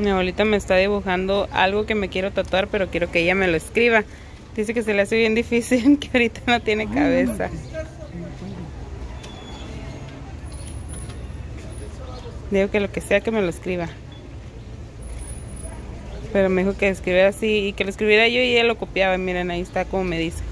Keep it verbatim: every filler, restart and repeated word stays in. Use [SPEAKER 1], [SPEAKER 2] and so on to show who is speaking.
[SPEAKER 1] Mi abuelita me está dibujando algo que me quiero tatuar, pero quiero que ella me lo escriba. Dice que se le hace bien difícil, que ahorita no tiene cabeza. Digo que lo que sea que me lo escriba. Pero me dijo que escribiera así y que lo escribiera yo y ella lo copiaba. Miren, ahí está como me dice.